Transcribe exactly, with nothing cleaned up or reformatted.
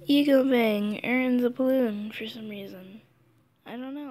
Ego Bang earns a balloon for some reason. I don't know.